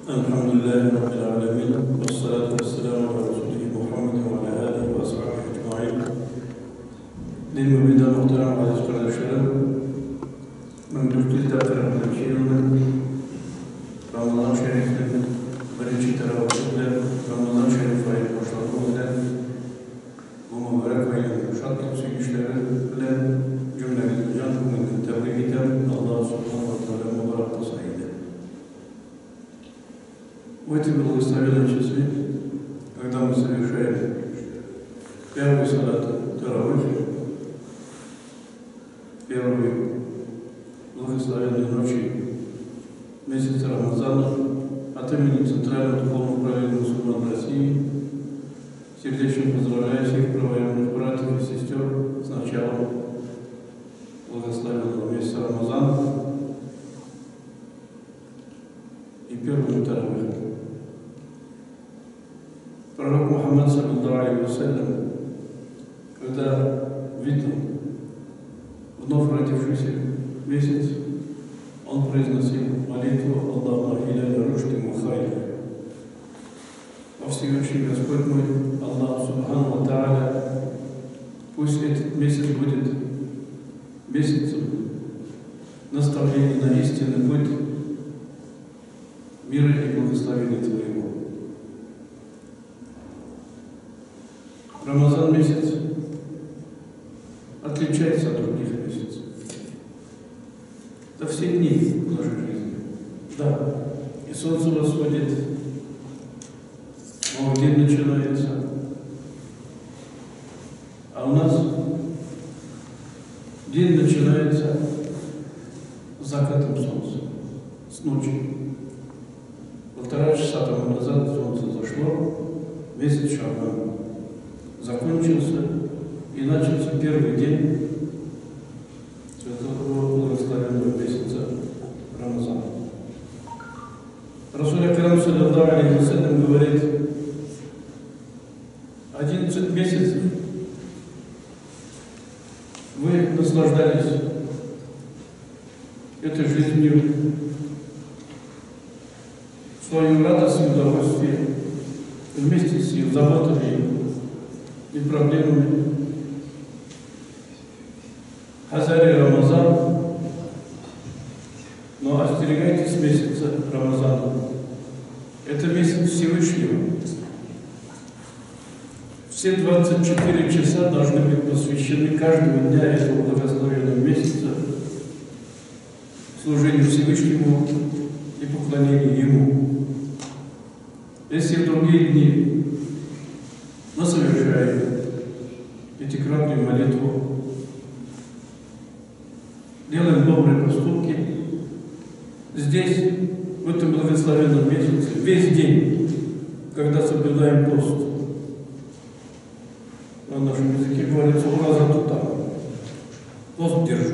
الحمد لله رب العالمين والصلاة والسلام على رسوله محمد وعلى آله وأصحابه أجمعين. Dinimizde muhterem aziz kardeşlerim, Memlük'te tarafındaki yılın Ramazan Şerif'in birinci teravihinde Ramazan Şerif ayı başladığımızda bu mübarek ayın şart yükselişleri ile cümlemizin can hükümünü tebrik eder. Allah subhanahu wa ta'ala mübarek kılsaydı. В эти благословенные часы, когда мы совершаем первый салат таравих, первой благословенной ночи месяца Рамазана, от имени Центрального Духовного Управления мусульман России сердечно поздравляю всех правоверных братьев и сестер с началом благословенного месяца Рамазана и первым таравихом. Пророк Мухаммад, саллаллаху алейхи ва саллям, когда видел вновь родившийся месяц, он произносил молитву Аллаху иля рушди мухайя. О Всевышний Господь мой, Аллах субхану ва тааля, пусть этот месяц будет месяцем наставления на истинный путь мира и благословения Твоего. Рамазан месяц отличается от других месяцев. Это все дни нашей жизни. Да, и солнце восходит, новый день начинается. А у нас день начинается с закатом солнца, с ночи. 1,5 часа тому назад солнце зашло, месяц Шабан закончился, и начался первый день святого благословенного месяца Рамазана. Расул Акрам, саллаллаху алейхи ва саллям, говорит: 11 месяцев вы наслаждались этой жизнью, свою радость и удовольствие, вместе с ее заботами и проблемами. Хазари Рамазан, но остерегайтесь месяца Рамазана. Это месяц Всевышнего. Все 24 часа должны быть посвящены каждого дня этого благословенного месяца служению Всевышнему и поклонению Ему. Если в другие дни мы совершаем пятикратную молитву, делаем добрые поступки, здесь, в этом благословенном месяце, весь день, когда соблюдаем пост, на нашем языке говорится «ураза тута», пост держу.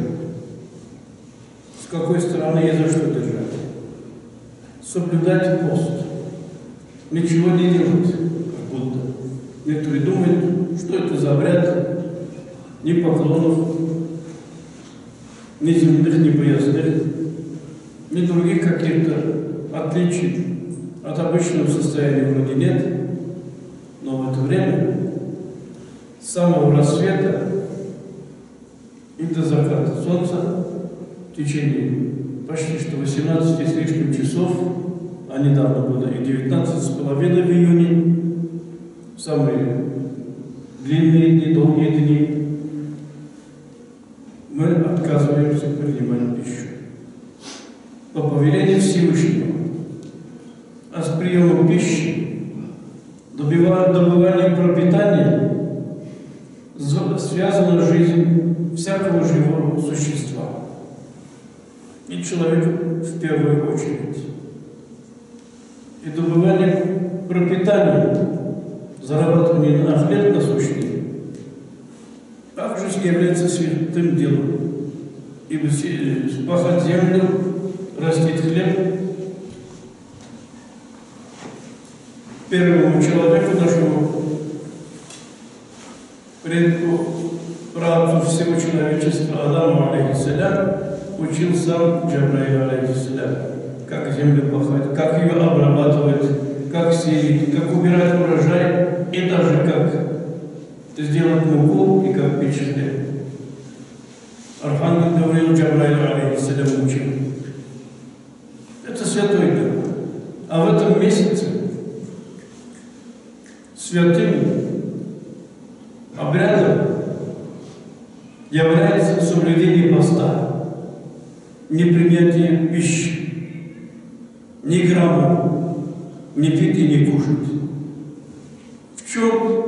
С какой стороны и за что держать? Соблюдать пост. Ничего не делать, как будто. Некоторые думают, что это за обряд, ни поклонов, ни земных, ни поясных, ни других каких-то отличий от обычного состояния вроде нет. Но в это время, с самого рассвета и до заката солнца, в течение почти что 18 с лишним часов, а недавно было и 19,5 в июне, самые длинные дни, долгие дни, мы отказываемся принимать пищу. По повелению Всевышнего. А с приемом пищи, добыванием пропитания связана жизнь всякого живого существа. И человека в первую очередь. И добыванием пропитания, зарабатывание на хлеб насущный, также является святым делом. Ибо пахать землю, растить хлеб первому человеку, нашему предку, праотцу всего человечества, Адаму алейхиссалям, учил сам Джабраил алейхиссалям. как землю пахать, как ее обрабатывать, как сеять, как убирать урожай и даже как сделать муку и как печь хлеб. Архангел Гавриил Джабраил алейхиссалям учил. Это святой дух. А в этом месяце святым обрядом является соблюдение поста, непринятие пищи, ни грамма, ни пить и не кушать. В чем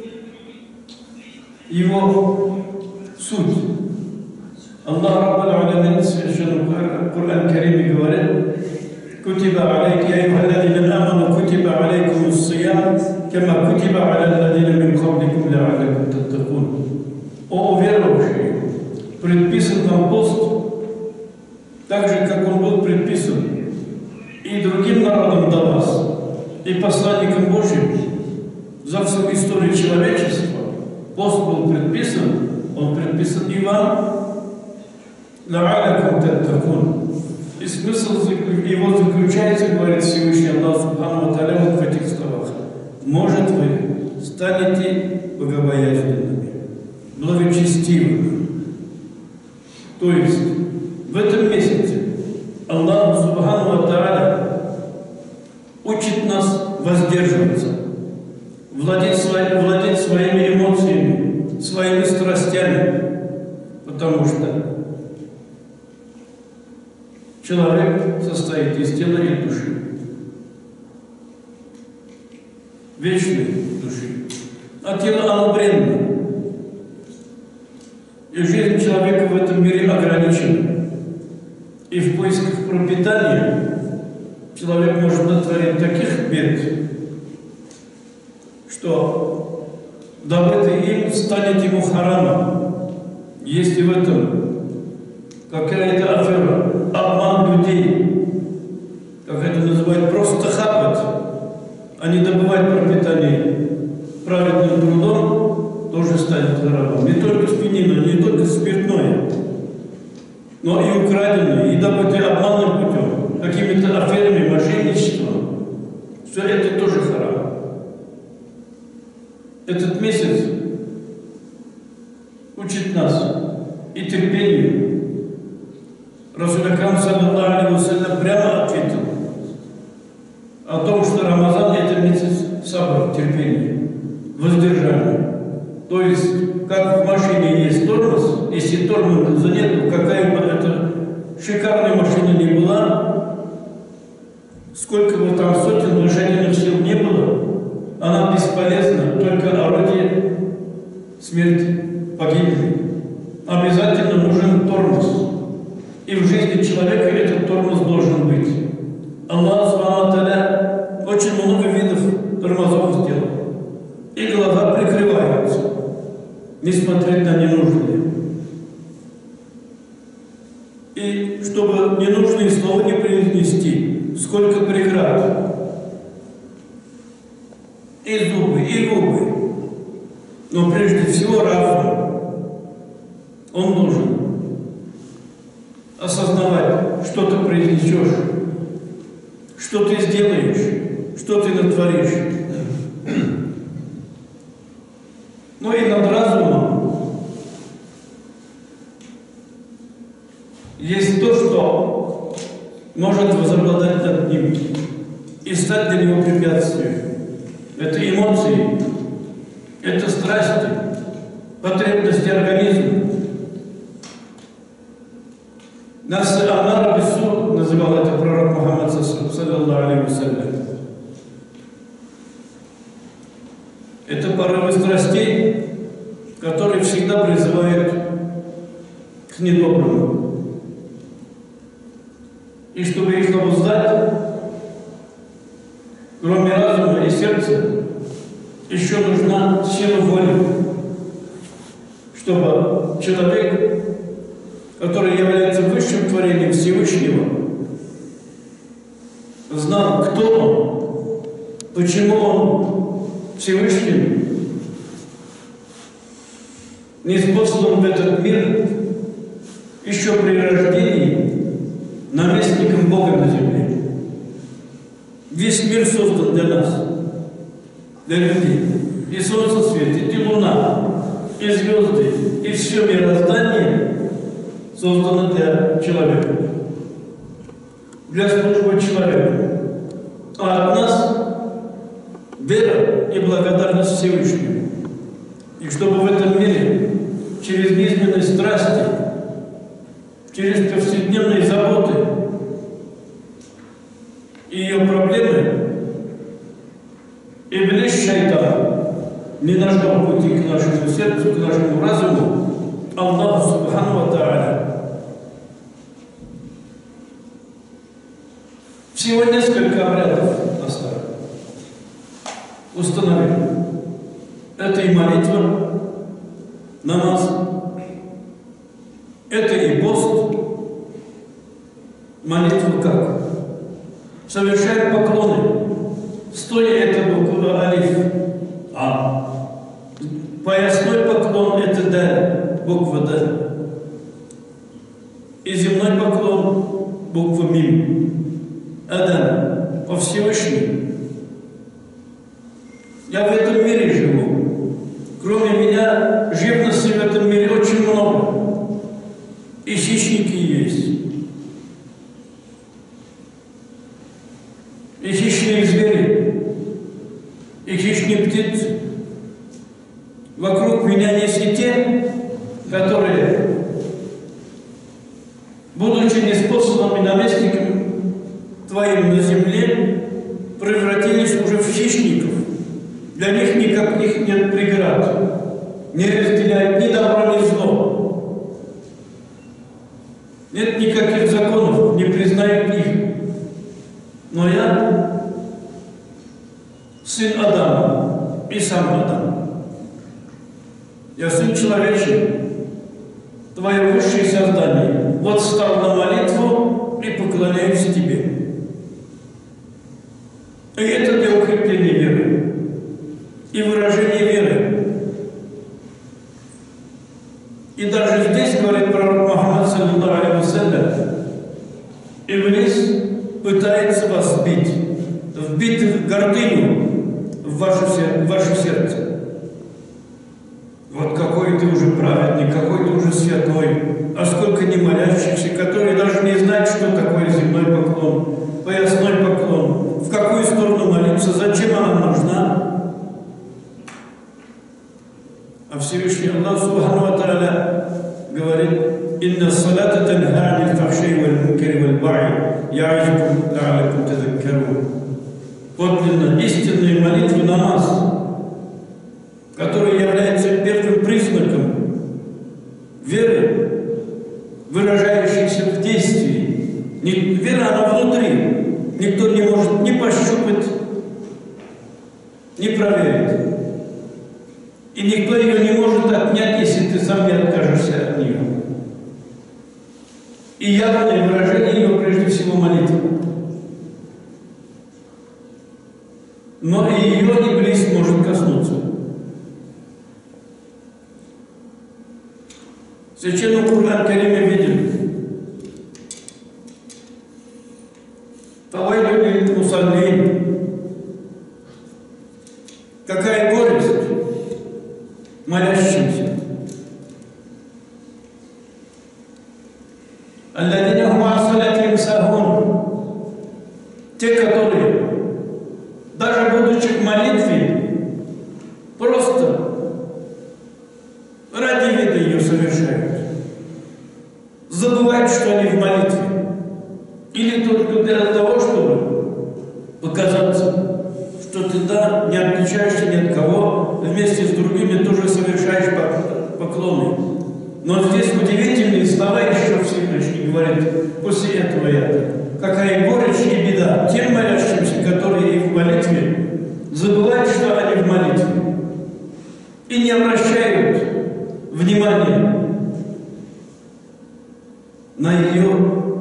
его суть? Аллах Раббаль Алямин в Священном Коране Кариме говорит: «Кутиба алейки, я юхалладина аману, кутиба алейкум ус-сиям, кама кутиба алялладина мин кабликум ла'аллакум таттакун». О уверовавшие, предписан вам пост, так же, как он был предписан и другим народам до вас, и посланникам Божьим за всю историю человечества. Пост был предписан, он предписан и вам. И смысл его заключается, говорит Всевышний Аллах Субхану ва Тааля, в этих словах: может, вы станете богобоязненными, благочестивыми. То есть в этом месяце Аллах Субхану ва Тааля учит нас воздерживаться, владеть своими эмоциями, своими страстями, потому что человек состоит из тела и души, вечной души. А тело, оно бренно. И жизнь человека в этом мире ограничена. И в поисках пропитания человек может натворить таких бед, что добытый им станет ему харамом. Если в этом какая-то афера, обман людей, как это называют, просто хапать, а не добывать пропитание праведным трудом, тоже станет харамом. Не только свинина, не только спиртное, но и украденное, и добытое обманным путем, какими-то аферами, мошенничеством. Все это тоже харам. Этот месяц учит нас и терпению. Расул Акрам саллаллаху алейхи ва саллям прямо ответил о том, что Рамазан — это месяц сабр, терпения, воздержания. То есть, как в машине есть тормоз, если тормоза нет, какая бы это шикарная машина ни была, сколько бы там сотен лошадиных сил не было, она бесполезна, только орудие смерти, погибели. Обязательно нужен тормоз. И в жизни человека этот тормоз должен быть. Аллах Субхану ва Тааля очень много видов тормозов сделал. И глаза прикрываются, не смотреть на ненужные. И чтобы ненужные слова не произнести, сколько преград. И зубы, и губы. Но прежде всего разум. Он должен осознавать, что ты произнесешь, что ты сделаешь, что ты натворишь. Но и над разумом есть то, что может возобладать над ним и стать для него препятствием. Это эмоции, это страсти, потребности организма. Нас Амар Бису называл это пророк Мухаммад саллаллаху алейхи ва саллям. Это порывы страстей, которые всегда призывают к недоброму. И чтобы их обуздать, кроме разума и сердца, еще нужна сила воли, чтобы человек, который является высшим творением Всевышнего, знал, кто он, почему он Всевышний, ниспослан в этот мир еще при рождении наместником Бога на земле. Весь мир создан для нас, для людей. И солнце светит, и луна, и звезды, и все мироздание создано для человека, для службы человека. А от нас вера и благодарность Всевышнему. И чтобы в этом мире через низменные страсти, через повседневные заботы и ее проблемы Иблис шайтан не нашел пути к нашему сердцу, к нашему разуму, Аллаху Субхану ва Тааля. Всего несколько обрядов установили. Это и молитва, намаз, это и пост. Молитва как? Совершать поклоны. Стоя это буква алиф. А. Поясной поклон это даль, буква даль. И земной поклон буква мим. Адам, по Всевышнему. Я в этом мире живу. Кроме меня, живности в этом мире очень много. И хищники есть. И хищные звери. И хищные птицы. Вокруг меня есть и те, которые, будучи неспособными наместниками твоим на земле, превратились уже в хищников. Для них никаких нет преград. Не разделяют ни добро, ни зло. Нет никаких законов, не признают их. Но я сын Адама и сам Адам. Я сын человечий, твое высшее создание. Вот встал на молитву и поклоняюсь тебе. И это для укрепления веры и выражения веры. И даже здесь, говорит пророк Мухаммад, саллаллаху алейхи ва саллям, Иблис пытается вас вбить в гордыню в ваше сердце. Вот какой ты уже праведный, какой ты уже святой, а сколько не молящихся, которые даже не знают, что такое земной поклон, поясной поклон, в какую сторону молиться, зачем она нужна. А Всевышний Аллах Субхану ва Тааля говорит: «Инна салата танха анил фахши валь мункари валь баги я'изукум ла'аллакум тазаккарун». Подлинно истинная молитва, намаз, который является первым признаком веры, выражающейся в действии. Вера, она внутри. Никто не может ни пощупать, ни проверить. И никто ее не может отнять, если ты сам не откажешься от нее. И явное выражение ее прежде всего молитва. Но и ее Иблис может коснуться. В Священном Кур'ан Кариме видим: «Фавайлю лил мусаллин». Какая горесть молящимся. «Алладина хум ан салатихим сахун». Те, которые, даже будучи в молитве, просто ради вида ее совершают. Забывают, что они в молитве. Или только для того, чтобы показаться, что ты, да, не отличаешься ни от кого, вместе с другими тоже совершаешь поклоны. Но здесь удивительные слова еще Всевышний говорит после этого ряда. Какая горечь и беда тем молящимся, которые и в молитве забывают, что они в молитве, и не обращают внимания на ее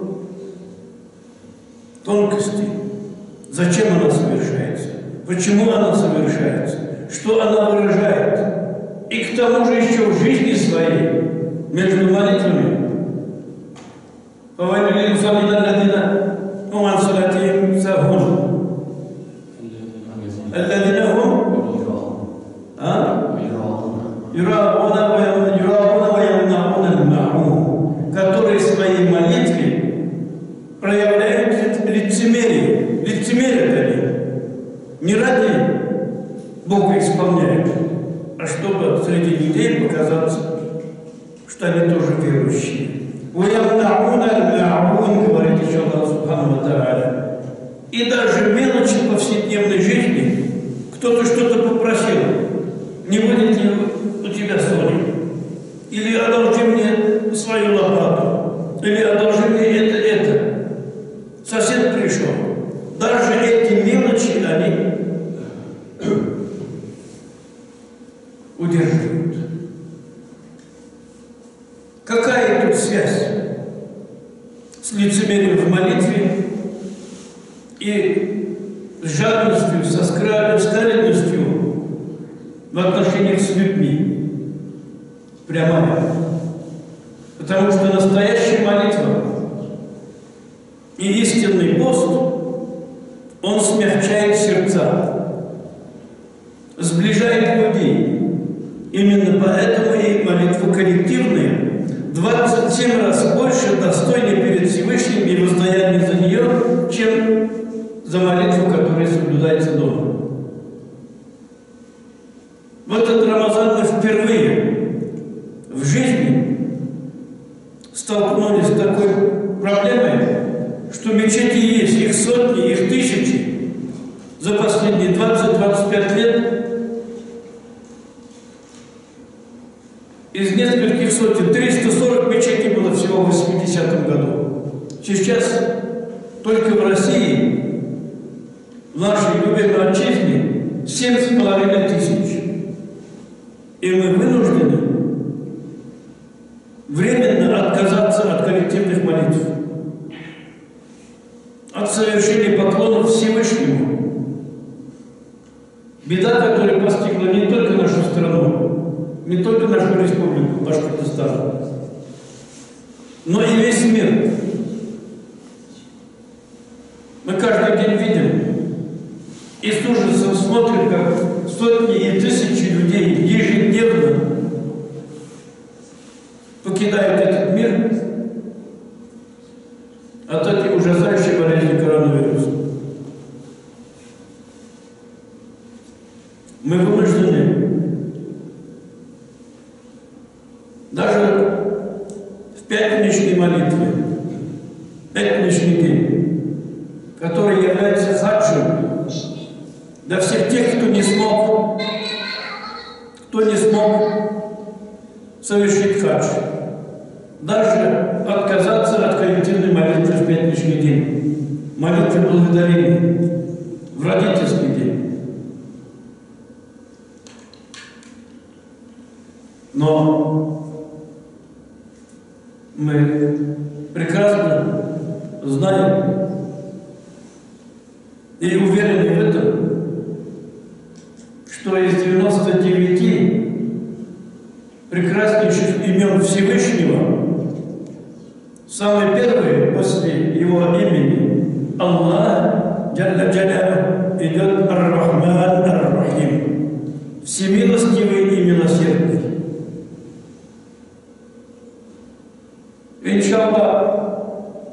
тонкости. Зачем она совершается? Почему она совершается? Что она выражает? И к тому же еще в жизни своей, между молитвами, الذين هم يراءون ويمنعون الماعون, которые в своей молитве проявляют лицемерие. Лицемерят они. Не ради Бога исполняют, а чтобы среди людей показаться, что они тоже верующие. وَيَمْنَعُونَ الْمَاعُونَ, говорит еще Аллах Субхану ва Тааля. И даже мелочи повседневной жизни, кто-то что-то попросил, не будет ли у тебя соли? Или одолжи мне свою лопату, или одолжи мне это. Сосед пришел. Даже эти мелочи они удерживают. Какая тут связь с лицемерием в молитве и с жадностью, со скрытностью в отношениях с людьми? Прямая. Потому что настоящая молитва и истинный пост, он смягчает сердца, сближает людей. Именно поэтому и молитва коллективная 27 раз больше достойна перед Всевышним и воздаяние за нее, чем за молитву, которая соблюдается дома. В этот Рамазан мы впервые в жизни столкнулись с такой проблемой, что мечети есть, их сотни, их тысячи. За последние 20-25 лет из нескольких сотен 340 мечетей было всего в 80-м году. Сейчас только в России, в нашей любимой отчизне, 7,5 тысяч. И мы вынуждены временно отказаться от коллективных молитв, от совершения поклонов Всевышнему. Беда, которая постигла не только нашу страну, не только нашу республику Башкортостан, но и весь мир. Мы каждый день видим и с ужасом смотрим, как сотни и тысячи людей ежедневно покидают этот мир от этой ужасающей болезни коронавируса. Мы вынуждены даже в пятничной молитве, пятничный день, который является хаджем для всех тех, кто не смог совершить хадж, даже отказаться от коллективной молитвы в пятничный день, молитвы благодарения в родительский день. Но мы прекрасно знаем и уверены в этом, что из 99 прекраснейших имен Всевышнего самое первое после его имени Аллах Джалля Джалялю идет Ар-Рахман Ар-Рахим, всемилостивый и милосердный. Иншаллах,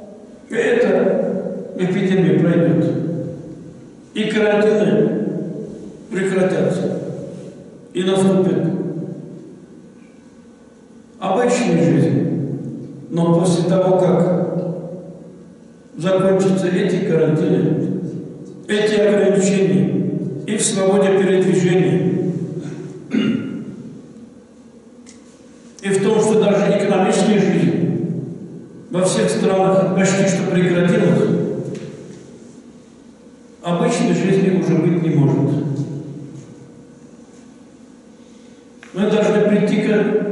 эта эпидемия пройдет, и карантины прекратятся, и наступит обычная жизнь. Но после того, как закончатся эти карантины, эти ограничения и в свободе передвижения, и в том, что даже экономическая жизнь во всех странах почти что прекратилась, обычной жизни уже быть не может. Мы должны прийти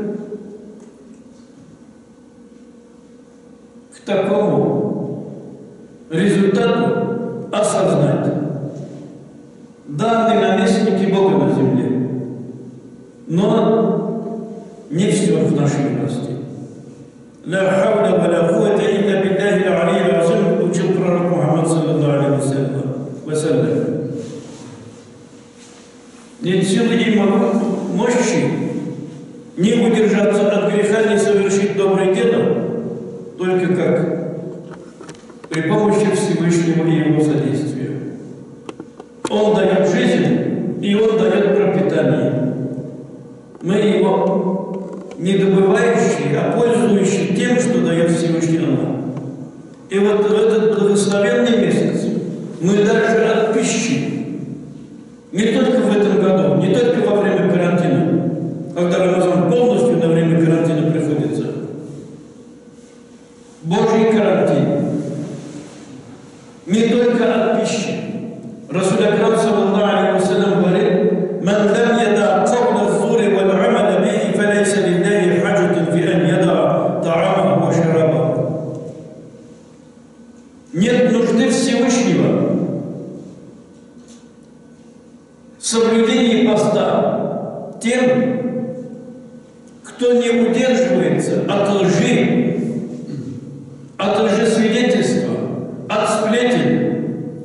к такому результату, осознать: да, мы наместники Бога на земле, но не все в нашей власти. لا حول ولا قوة إلا بالله العلي العظيم, учил пророк Мухаммад саллаллаху алейхи ва саллям. нет силы и мощи не удержаться от греха, не совершить доброе дело, только как при помощи Всевышнего и Его содействия. Он дает жизнь, и Он дает пропитание. Мы его не добывающие, а пользующие тем, что дает Всевышний Аллах. И вот в этот благословенный месяц мы даже от пищи, не только в этом году, не только во время карантина, когда Рамазан полностью на время карантина приходится, Божий карантин, не только от пищи. Расул Акрам саллаллаху алейхи ва саллям говорит: «Ман лам яда кавла зури валь амаля бихи, фалейса лилляхи хаджатун фи ан яда та'амаху ва шарабаху». Нет нужды Всевышнего в соблюдении поста тем, кто не удерживается от лжесвидетельства, от сплетен,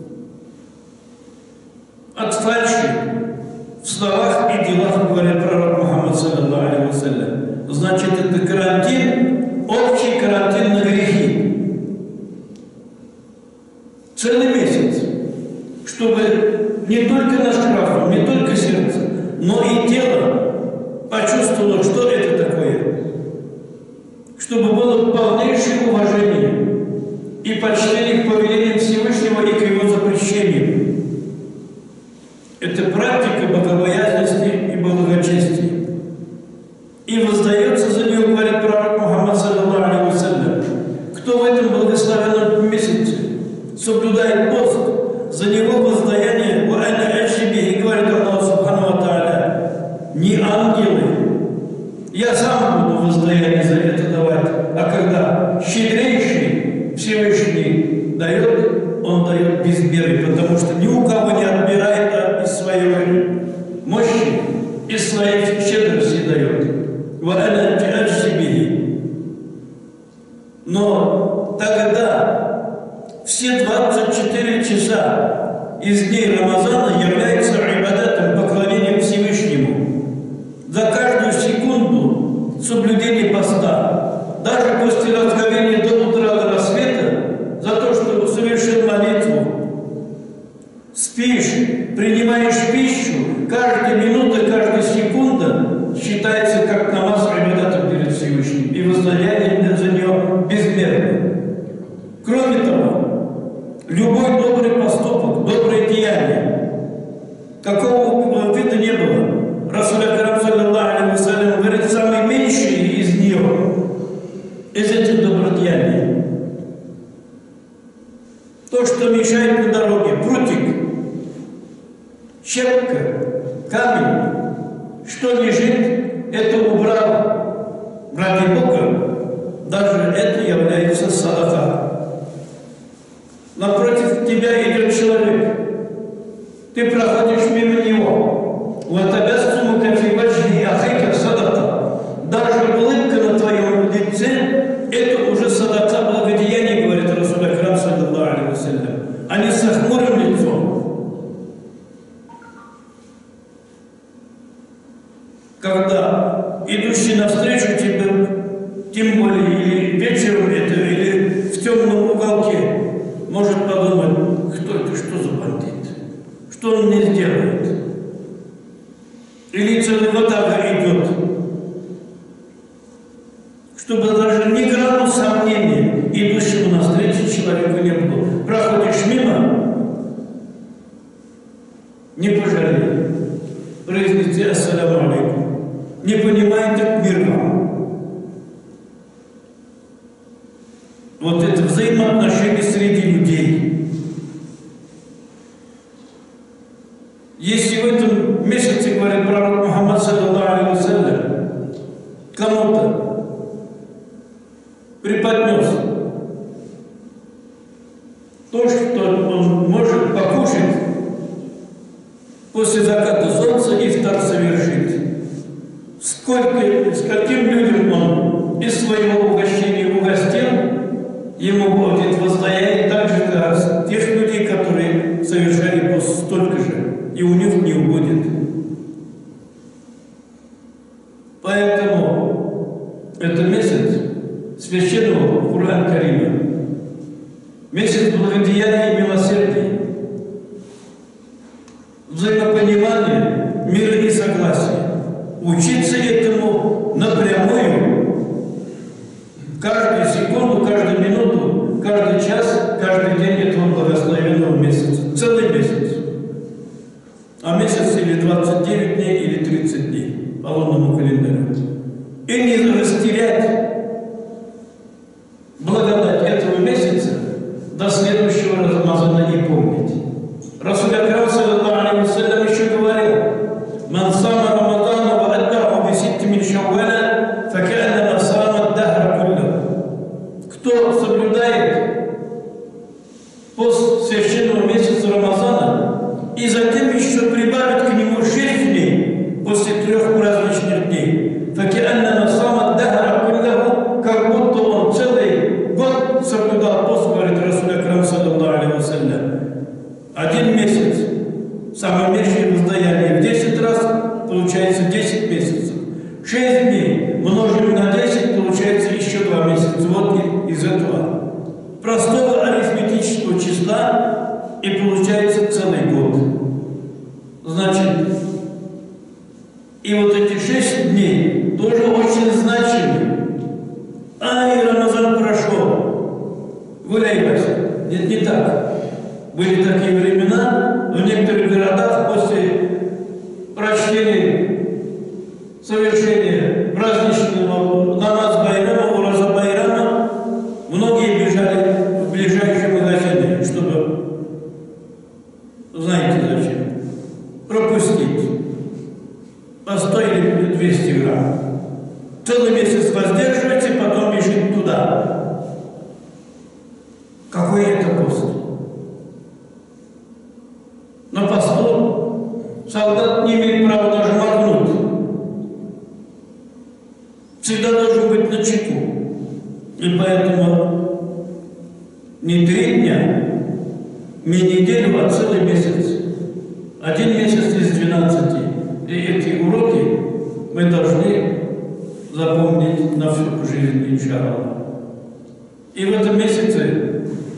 от фальши в словах и делах, говорит пророк Мухаммад саллаллаху алейхи ва саллям. Значит, это карантин, общий карантин на грехи. Целый месяц, чтобы не только наш разум, не только сердце, но и тело почувствовало, что это такое. Чтобы было полнейшее уважение и почтение к повелениям Всевышнего и к Его запрещениям. Это практика богобоязненности и благочестия. И воздается за нее, говорит пророк Мухаммад саллаллаху алейхи ва саллям. Кто в этом благословенном месяце соблюдает пост, за него воздаяние, и говорит Аллах субхану ва тааля, не ангелы. Я сам буду воздаяние за это давать. А когда щедрейший Всевышний дает, Он дает без меры, потому что ни у кого не отбирает из своей мощи, из своей щедрости дает. Но тогда все 24 часа из дней Рамазана являются ибадатом, поклонением Всевышнему. За каждую секунду соблюдения поста, даже после разговения до утра, до рассвета, за то, что совершил молитву, спишь, принимаешь пищу, каждая минута, каждая секунда считается как намаз ибадатом перед Всевышним, и воздаяние за нее безмерно. Кроме того, любой добрый поступок, доброе деяние, какого вида не было, Расул Акрам саллаллаху алейхи ва саллям говорит, самый меньший из нее, из этих добродеяний. То, что мешает на дороге, прутик, щепка, камень, что лежит, это убрал. Ради Бога, даже это является садака. Напротив тебя идет человек, ты проходишь мимо него. Даже улыбка на твоем лице, это уже садака, благодеяние, говорит Расул Акрам саллаллаху алейхи ва саллям, а не с хмурым лицом. Когда идущий навстречу тебе, тем более или вечером это, или в темном уголке, может подумать, кто это, что за бандит, что он мне сделает. Или целый ватага идет, чтобы даже ни грамма сомнения идущему навстречу человеку не было. Проходишь мимо, не пожалей, произнести ассаляму алейкум, не понимай, так мир вам. Вот это взаимоотношения среди людей. Если в этом месяце, говорит пророк Мухаммад саллаллаху алейхи ва саллям, кому-то преподнес то, что он может покушать после заката солнца, ифтар совершить, скольким людям он из своего угощения угостил, ему будет воздаяние так же, как тех людей, которые совершали пост, столько же, и у них не убудет. Поэтому это месяц священного Кур'ан Карима, месяц благодеяния и милосердия, взаимопонимания, мира и согласия. Учиться этому напрямую, каждую секунду, каждую минуту, каждый час, каждый день этого благословенного месяца. Целый месяц. А месяц или 29 дней, или 30 дней по лунному календарю. И не растерять благодать этого месяца до следующего Рамазана и помнить. Расул Акрам саллаллаху алейхи ва саллям еще говорил: «Ман сама Рамазана ва аттаху би ситти мин шавваля, факааннама сама ад-дахра куллаху». Кто соблюдает пост священного месяца Рамазана и затем еще прибавит к нему 6 дней после 3 праздничных дней, факааннама сама ад-дахра куллаху, как будто он целый год соблюдал пост, говорит Расул Акрам саллаллаху алейхи ва саллям. 1 месяц, самое меньшее воздаяние в 10 раз, получается 10 месяцев. 6 дней множим на 10, получается еще 2 месяца. Вот из этого простого арифметического числа и получается целый год. Значит, и вот эти 6 дней тоже очень значимы. И Рамазан прошел. Гуляйте. Нет, не так. Были такие времена, в некоторых городах после прочтения, совершения праздничного намаз Байрама, Ураза Байрама, многие бежали в ближайшие магазины, чтобы, знаете зачем, пропустить. Постоили 200 грамм. Целый месяц воздерживайте, потом бежит туда. Какой это пост? На посту солдат не имеет права даже моргнуть. Всегда должен быть начеку. И поэтому не 3 дня, не неделю, а целый месяц. 1 месяц из 12. И эти уроки мы должны запомнить на всю жизнь, иншаллах. И в этом месяце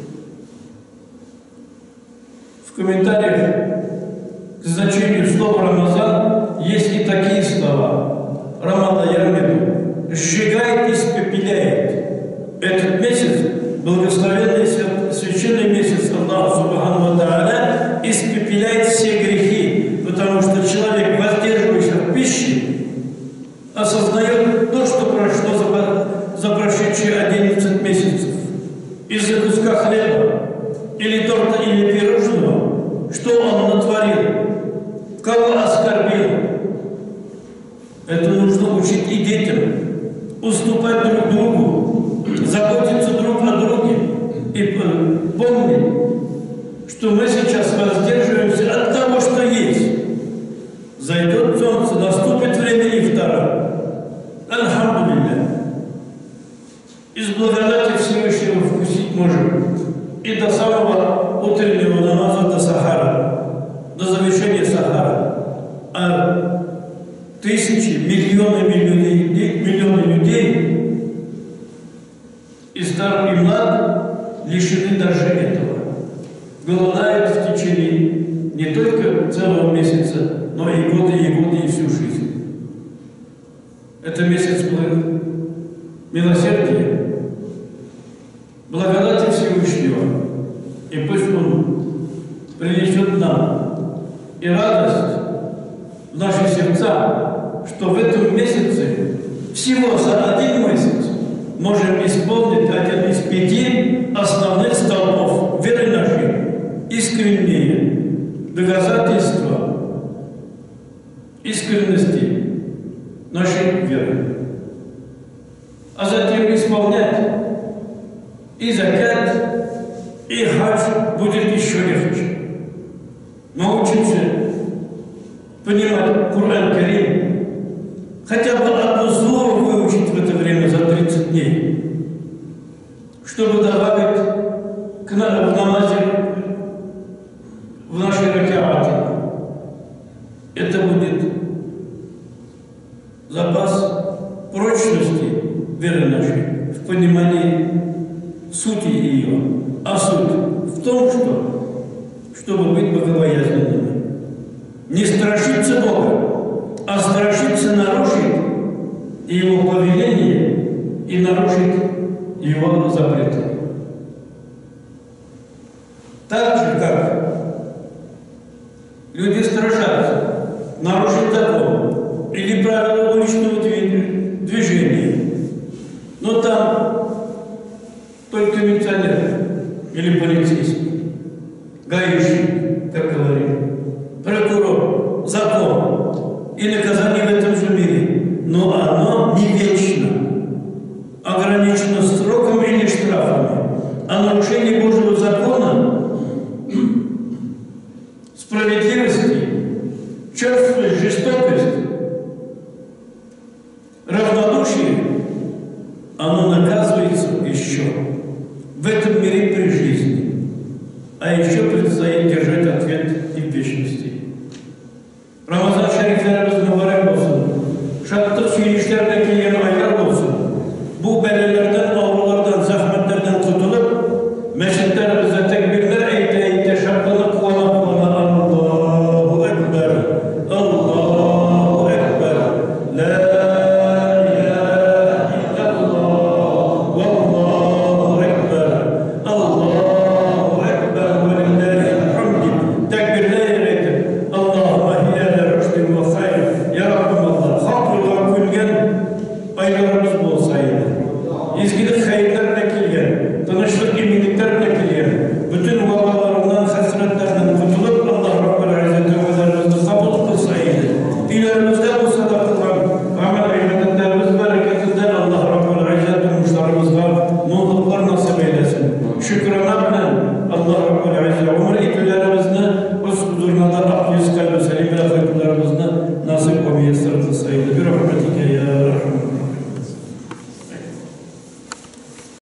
в комментариях к значению слова «Рамазан» есть и такие слова. Рамада ярмиду сжигает и испепеляет. Этот месяц, благословенный священный месяц Аллаха Субхану ва Тааля, испепеляет все грехи, потому что человек, воздерживающийся в пище, осознает то, что прошло за прошедшие 11 месяцев. Из-за куска хлеба, или торта, или пирожного, что он натворил, кого оскорбил. Это нужно учить и детям, уступать друг другу, заботиться друг о друге и помнить, что мы сейчас воздерживаемся от того, что есть. Зайдет солнце, наступит время ифтара. Альхамдулилля. Из благодати Всевышнего вкусить можем и до самого утреннего намаза, до Сахара, до завершения Сахара. А тысячи, миллионы людей, и стар, и млад, лишены даже этого. Голодают в течение не только целого месяца, но и годы, и всю жизнь. Это месяц милосердия, благодати Всевышнего, и пусть Он принесет нам и радость в наши сердца, что в этом месяце, всего за 1 месяц, можем исполнить 1 из 5 основных столпов веры нашей, искреннее доказательства искренности нашей веры. А затем исполнять и закат, и хадж будет еще легче. Научимся понимать Кур'ан Карим, хотя бы одну суру выучить в это время за 30 дней, чтобы добавить в намазе, в нашей ракеате. Это будет запас богобоязненными. Не страшиться Бога, а страшиться нарушить Его повеление и нарушить Его запреты. Так же, как люди страшатся нарушить закон или правила уличного движения, но там только милиционер или полицейский, гаишник, как говорим, прокурор, закон и наказание в этом же мире. Но оно не вечно, ограничено сроком или штрафами. А нарушение Божьего закона, справедливости, черствость, жестокость, равнодушие, оно наказывается еще в этом мире при жизни. А еще предстоит держать ответ и в вечности. Рамазан şeriflerimizin mübarek olsun. Şadlık sevinçlerine gelen aylar olsun. Bu belelerden, avrulardan, zahmetlerden kurtulup meşritlerimize tekbirler eğite şadlık kullanıp Allahu Ekber, Allahu Ekber, La ilahe illallah, Allahu Ekber, Allahu Ekber ve lillahi'l hamd. Tekbirler eğite Allah'a hilal rüştün ve hayr. Ya Rabbim Allah, hakkıyla külgen aylarımız olsaydı. İzgilik hayırlarına kilgen, tanışlık eminliklerine kilgen, bütün vabalarından, hasretlerden kurtulup Allah Rabbel İzzet ömürlerimizde kabul kılsaydı. İlerimizde bu sadakılan amel ibadetlerimiz bereketinden Allah Rabbel İzzet ömürlerimizde mutluluklar nasip eylesin. Şükranatla Allah Rabbel İzzet ömürlerimizde huzuruna ak yüz kalbi selim ve hayırlarımızda nasip ve müyesser kılsaydı. Bir rahmetike ya Rahman.